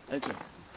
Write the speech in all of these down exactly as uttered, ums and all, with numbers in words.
Okay.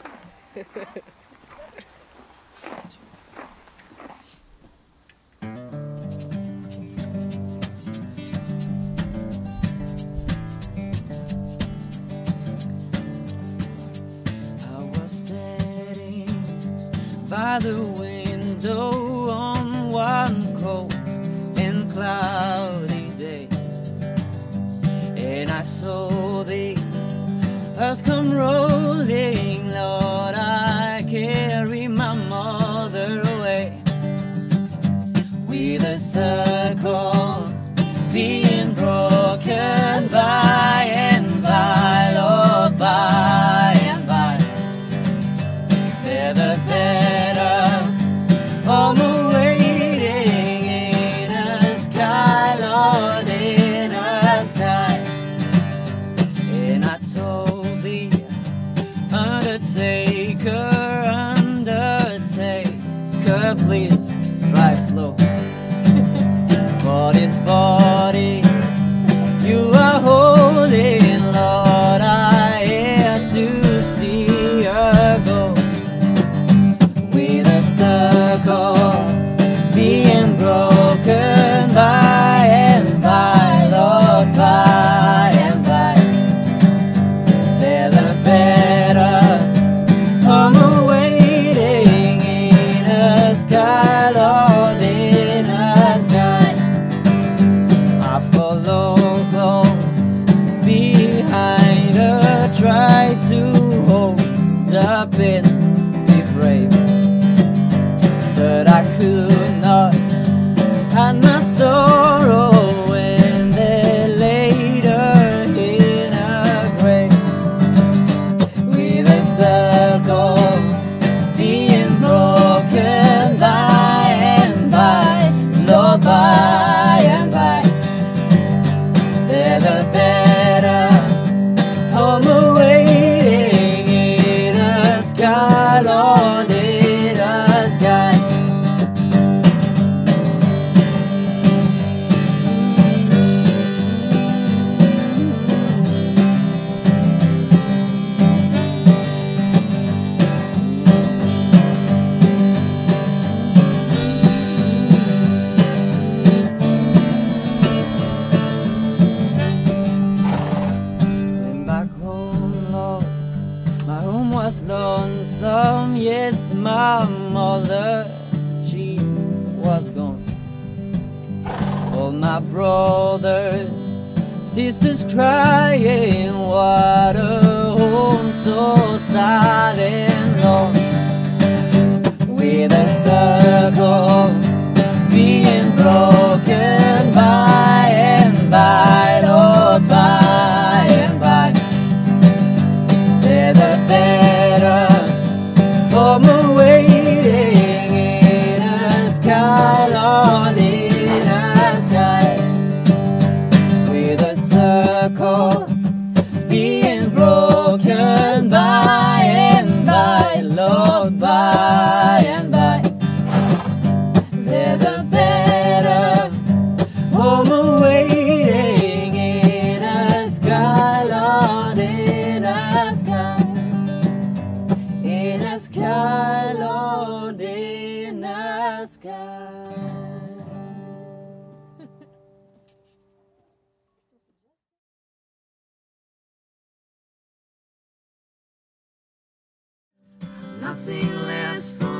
I was standing by the window on one cold and cloudy day, and I saw the earth come rolling. Lord, I carry my mother away with a circle being broken by and by, Lord, by and by. There's a better home awaiting in the sky, Lord, in the sky. And I told the undertaker, undertaker, please drive slow. For this body you are holding, Lord, I had to see her go. With a circle being broken by and by, Lord, by and by. There's a better home awaiting in the sky, Lord, in the sky. I follow close behind her, try to hold up and be brave, but I could not hide my sorrow when they laid her in a grave. With a circle being broken by and by, Lord, by and by. There's a better home awaiting in the sky, Lord, in the sky. Went back home, Lord, my home was lonesome. Yes, my mother, she was gone. All my brothers, sisters crying, what a home so sad and long. With a circle being broken by and by, Lord, by and by. There's a better home awaiting in the sky, Lord, in the sky. With a circle being broken by and by, Lord, by and by. There's a better home awaiting in the sky, Lord, in the sky. In the sky, Lord, in the sky. Nothing less for